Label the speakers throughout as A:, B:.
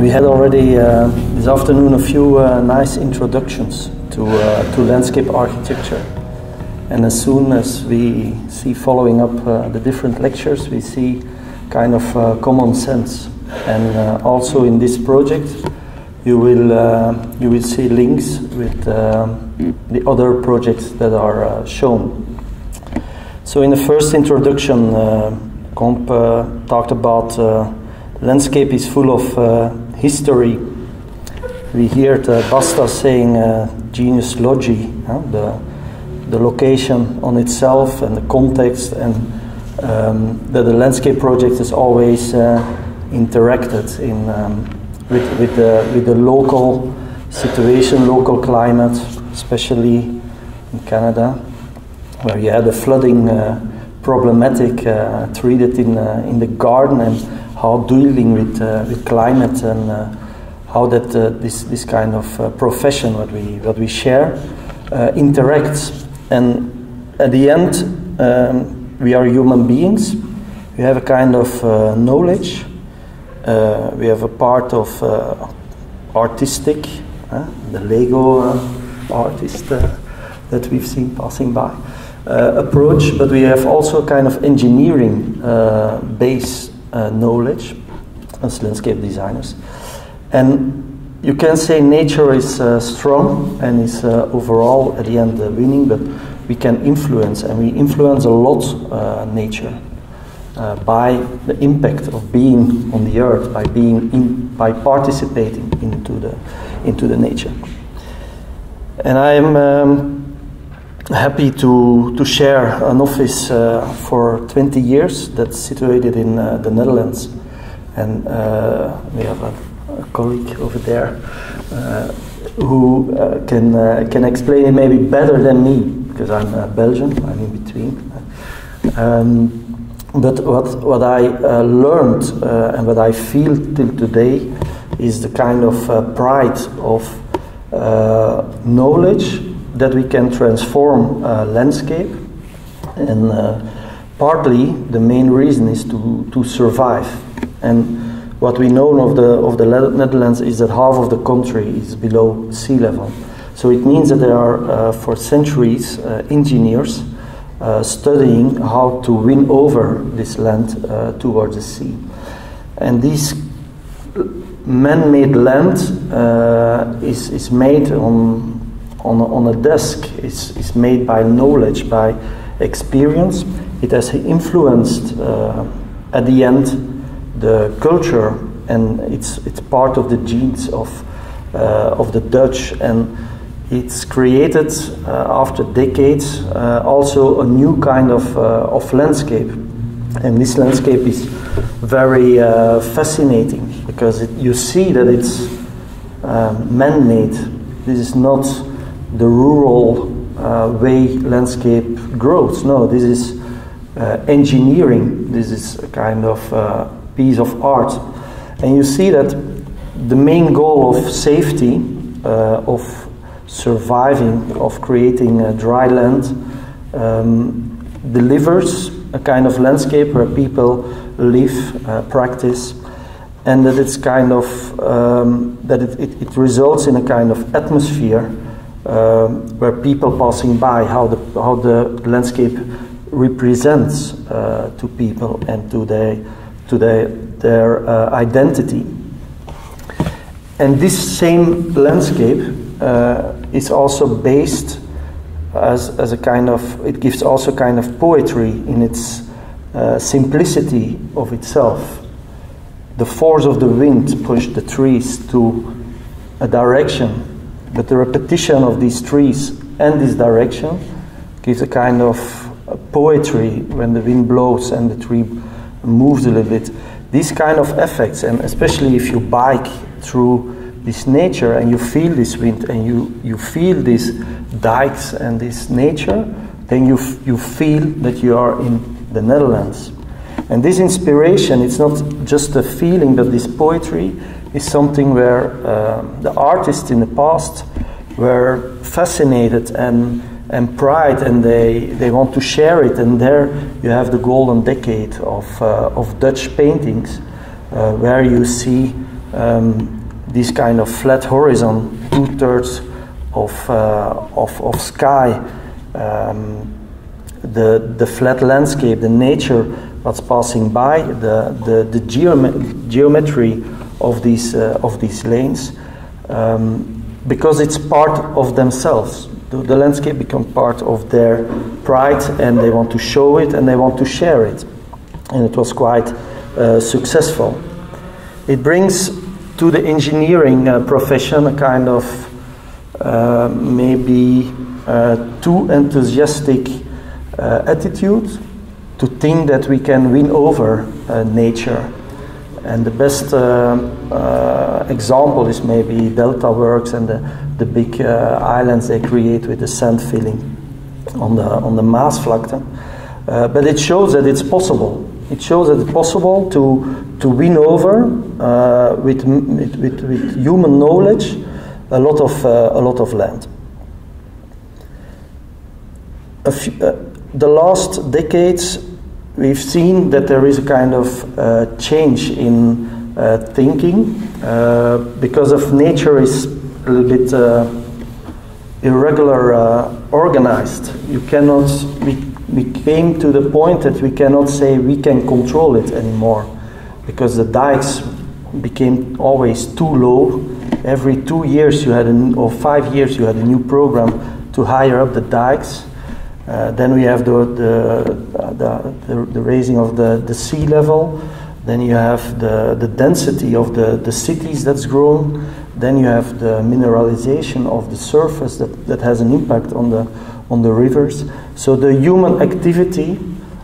A: We had already this afternoon a few nice introductions to landscape architecture. And as soon as we see following up the different lectures, we see kind of common sense. And also in this project, you will see links with the other projects that are shown. So in the first introduction, Comp talked about landscape is full of history. We heard Basta saying genius logi, the location on itself and the context, and that the landscape project is always interacted in with the local situation, local climate, especially in Canada, where you had the flooding problematic treated in the garden, and how dealing with climate and how that this kind of profession what we share interacts. And at the end, we are human beings. We have a kind of knowledge. We have a part of artistic, the Lego artist that we've seen passing by approach, but we have also a kind of engineering base knowledge as landscape designers. And you can say nature is strong and is overall at the end winning, but we can influence, and we influence a lot nature by the impact of being on the earth, by participating into the nature. And I am happy to share an office for 20 years that's situated in the Netherlands, and we have a colleague over there who can explain it maybe better than me, because I'm Belgian, I'm in between. But what I learned and what I feel till today is the kind of pride of knowledge that we can transform landscape, and partly the main reason is to survive. And what we know of the Netherlands is that half of the country is below sea level. So it means that there are for centuries engineers studying how to win over this land towards the sea. And this man-made land is made on a desk. It's made by knowledge, by experience. It has influenced at the end the culture, and it's part of the genes of the Dutch, and it's created after decades also a new kind of landscape. And this landscape is very fascinating, because you see that it's man-made. This is not the rural way landscape grows. No, this is engineering. This is a kind of piece of art. And you see that the main goal of safety, of surviving, of creating a dry land, delivers a kind of landscape where people live, practice, and that it's kind of that it results in a kind of atmosphere where people passing by, how the landscape represents to people and to their identity. And this same landscape is also based as a kind of, it gives also kind of poetry in its simplicity of itself. The force of the wind pushed the trees to a direction, but the repetition of these trees and this direction gives a kind of poetry when the wind blows and the tree moves a little bit. These kind of effects, and especially if you bike through this nature and you feel this wind and you feel these dikes and this nature, then you feel that you are in the Netherlands. And this inspiration, it's not just a feeling, but this poetry is something where the artists in the past were fascinated and pride, and they want to share it. And there you have the golden decade of Dutch paintings, where you see this kind of flat horizon, 2/3 of sky, the flat landscape, the nature that's passing by, the geometry of these lanes, because it's part of themselves. The landscape becomes part of their pride, and they want to show it and they want to share it. And it was quite successful. It brings to the engineering profession a kind of maybe too enthusiastic attitude to think that we can win over nature. And the best example is maybe Delta Works and the big islands they create with the sand filling on the Maasvlakte. But it shows that it's possible. It shows that it's possible to win over with human knowledge a lot of land. The last decades, we've seen that there is a kind of change in thinking because of nature is a little bit irregular organized. You cannot. We came to the point that we cannot say we can control it anymore, because the dikes became always too low. Every 2 years or 5 years you had a new program to higher up the dikes. Then we have the raising of the sea level. Then you have the density of the cities that's grown. Then you have the mineralization of the surface that has an impact on the rivers. So the human activity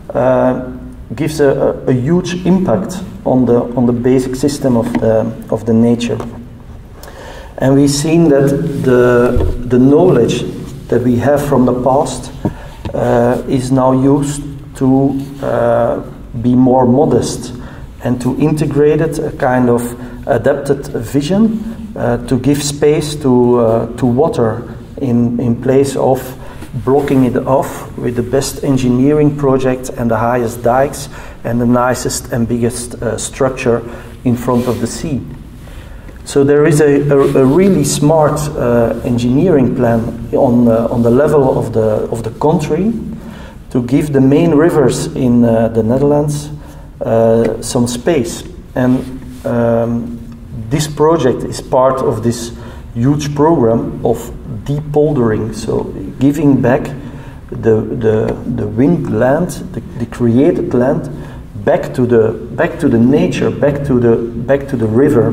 A: gives a huge impact on the basic system of the nature. And we've seen that the knowledge that we have from the past is now used to be more modest and to integrate it, a kind of adapted vision to give space to water in place of blocking it off with the best engineering project and the highest dikes and the nicest and biggest structure in front of the sea. So there is a really smart engineering plan on the level of the country to give the main rivers in the Netherlands some space. And this project is part of this huge program of depoldering, so giving back the wind land, the created land, back to the nature, back to the river.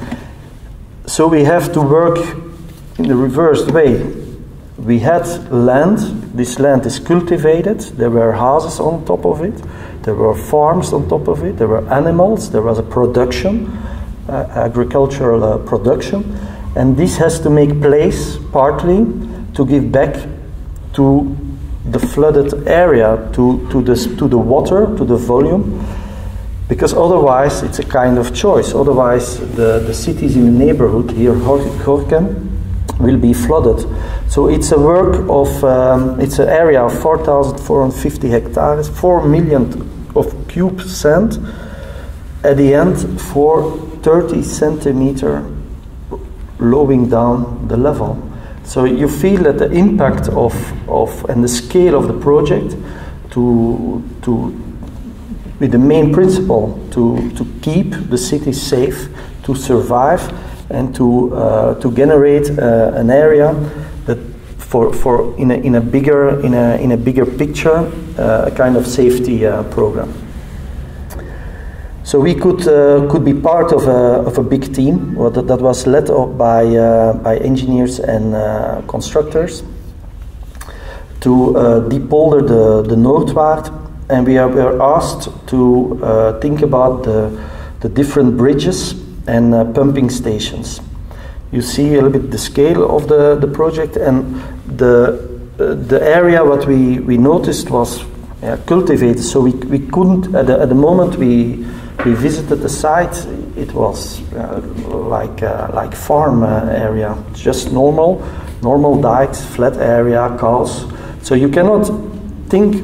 A: So we have to work in the reversed way. We had land. This land is cultivated. There were houses on top of it. There were farms on top of it. There were animals. There was a production, agricultural production. And this has to make place, partly, to give back to the flooded area, to the water, to the volume, because otherwise it's a kind of choice. Otherwise the cities in the neighborhood, here Gorinchem, will be flooded. So it's a work of, it's an area of 4,450 hectares, 4 million of cube sand, at the end for 30 centimeter lowering down the level. So you feel that the impact of and the scale of the project with the main principle to keep the city safe, to survive, and to generate an area that for in a bigger picture, a kind of safety program. So we could be part of a big team that was led up by engineers and constructors to depolder the Noordwaard, and we were asked to think about the different bridges and pumping stations. You see a little bit the scale of the project, and the area what we noticed was cultivated. So we couldn't at the moment we visited the site. It was like farm area, just normal dikes, flat area, cows. So you cannot think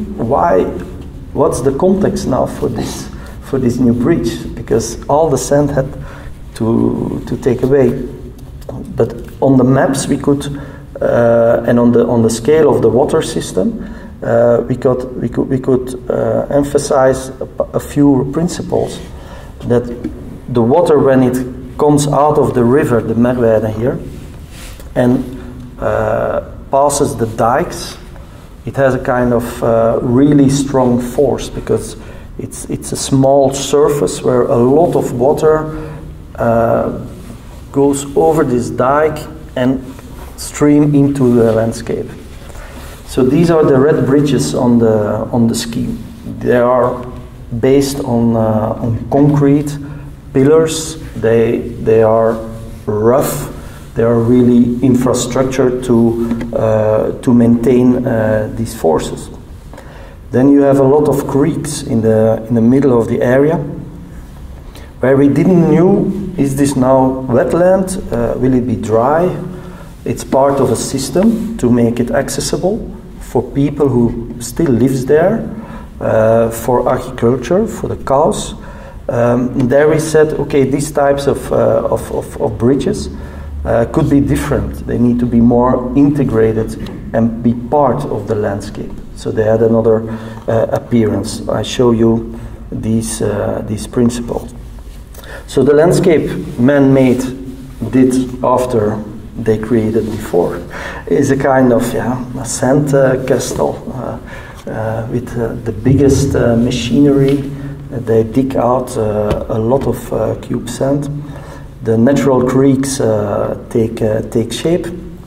A: what's the context now for this new bridge, because all the sand had to take away. But on the maps we could, and on the scale of the water system, we could emphasize a few principles. That the water, when it comes out of the river, the Merwede here, and passes the dikes, it has a kind of really strong force, because it's a small surface where a lot of water goes over this dike and stream into the landscape. So these are the red bridges on the scheme. They are based on concrete pillars. They are rough. They are really infrastructure to maintain these forces. Then you have a lot of creeks in the middle of the area, where we didn't know, is this now wetland? Will it be dry? It's part of a system to make it accessible for people who still lives there, for agriculture, for the cows. There we said, okay, these types of bridges could be different. They need to be more integrated and be part of the landscape. So they had another appearance. I show you these principles. So the landscape man-made did after they created before is a kind of a sand castle with the biggest machinery. They dig out a lot of cube sand. The natural creeks take shape,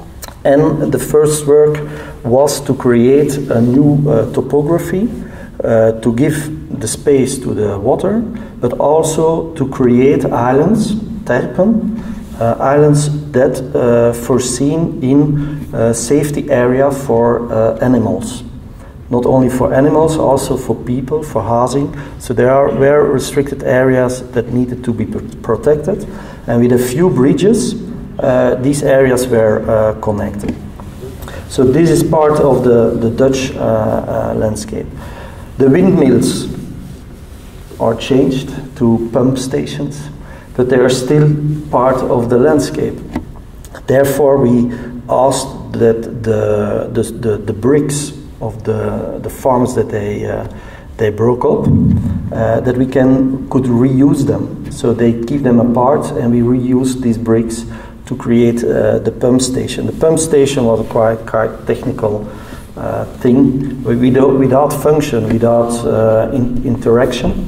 A: and the first work was to create a new topography to give the space to the water, but also to create islands, terpen, islands that foreseen in safety area for animals. Not only for animals, also for people, for housing. So there were restricted areas that needed to be protected. And with a few bridges, these areas were connected. So this is part of the Dutch landscape. The windmills are changed to pump stations, but they are still part of the landscape. Therefore, we asked that the bricks of the farms that they broke up, that we could reuse them. So they keep them apart, and we reuse these bricks to create the pump station. The pump station was a quite technical thing, without function, without interaction.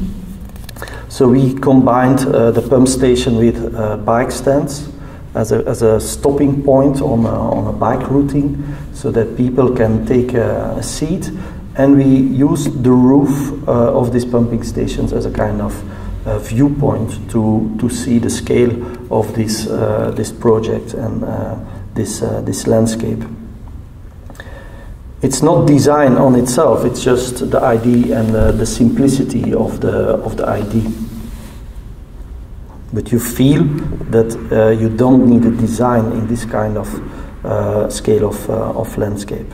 A: So we combined the pump station with bike stands as a stopping point on a bike routing, so that people can take a seat, and we used the roof of these pumping stations as a kind of viewpoint to see the scale of this project and this landscape. It's not design on itself; it's just the idea and the simplicity of the idea. But you feel that you don't need a design in this kind of scale of landscape.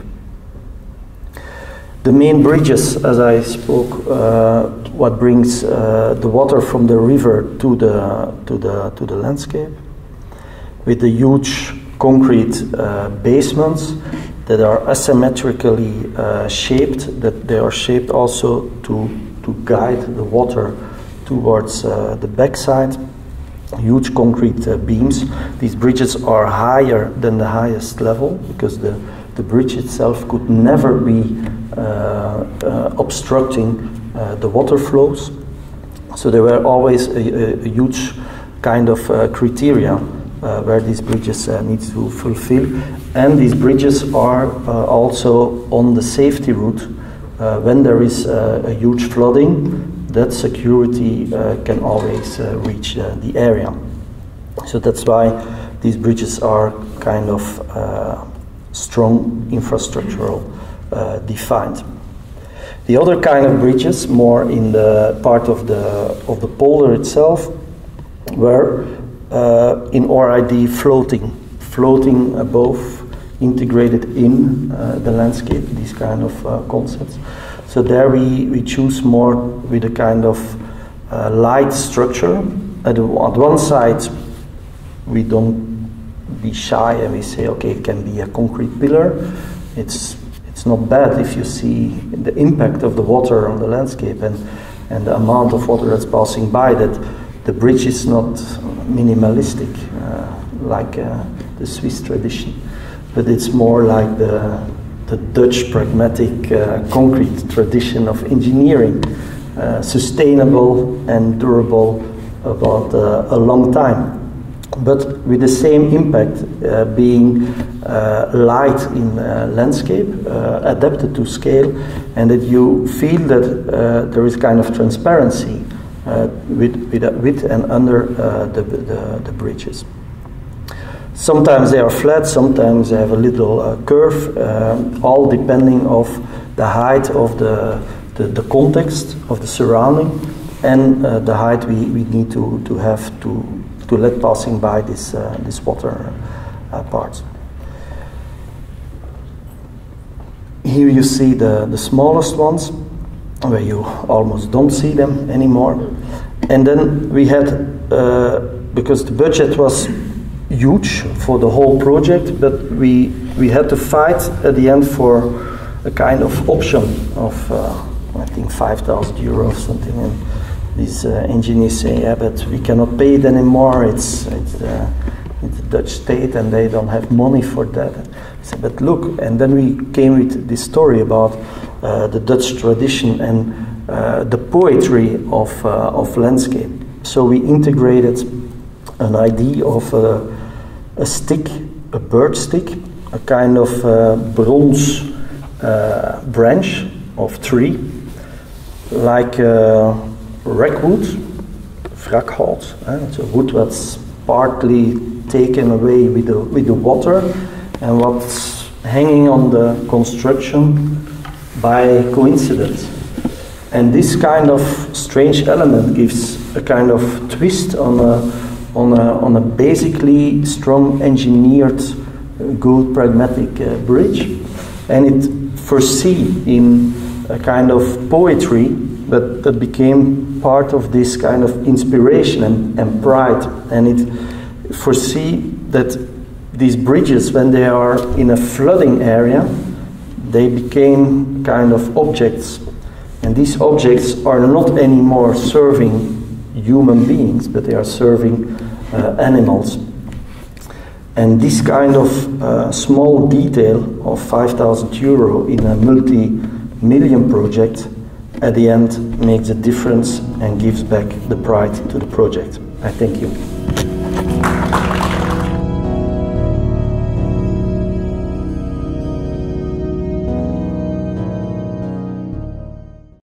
A: The main bridges, as I spoke, what brings the water from the river to the landscape, with the huge concrete basements that are asymmetrically shaped, that they are shaped also to guide the water towards the backside. Huge concrete beams. These bridges are higher than the highest level, because the bridge itself could never be obstructing the water flows. So there were always a huge kind of criteria where these bridges need to fulfill. And these bridges are also on the safety route. When there is a huge flooding, that security can always reach the area. So that's why these bridges are kind of strong infrastructural defined. The other kind of bridges, more in the part of the polder itself, were in our idea floating above, integrated in the landscape, these kind of concepts. So there we choose more with a kind of light structure at one side, we don't be shy and we say, okay, it can be a concrete pillar. It's not bad if you see the impact of the water on the landscape and the amount of water that's passing by, that the bridge is not minimalistic like the Swiss tradition, but it's more like the Dutch pragmatic concrete tradition of engineering, sustainable and durable about a long time, but with the same impact, being light in landscape, adapted to scale, and that you feel that there is kind of transparency with and under the bridges. Sometimes they are flat, sometimes they have a little curve, all depending of the height of the context of the surrounding and the height we need to have to let passing by this water parts. Here you see the smallest ones, where you almost don't see them anymore. And then we had, because the budget was huge for the whole project, but we had to fight at the end for a kind of option of I think 5,000 euro or something, and these engineers say, yeah, but we cannot pay it anymore, it's the Dutch state and they don't have money for that. I said, but look, and then we came with this story about the Dutch tradition and the poetry of landscape. So we integrated an idea of a stick, a birch stick, a kind of bronze branch of tree, like wreckwood, wrakhout. It's a wood that's partly taken away with the water and what's hanging on the construction by coincidence. And this kind of strange element gives a kind of twist on a basically strong engineered, good pragmatic bridge, and it foresee in a kind of poetry that became part of this kind of inspiration and pride, and it foresee that these bridges, when they are in a flooding area, they became kind of objects, and these objects are not anymore serving human beings, but they are serving animals. And this kind of small detail of 5,000 euro in a multi-million project at the end makes a difference and gives back the pride to the project. I thank you.